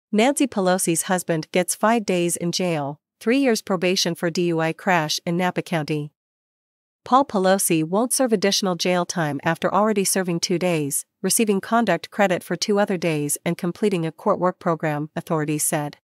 Nancy Pelosi's husband gets 5 days in jail, 3 years probation for DUI crash in Napa County. Paul Pelosi won't serve additional jail time after already serving 2 days, receiving conduct credit for 2 other days and completing a court work program, authorities said.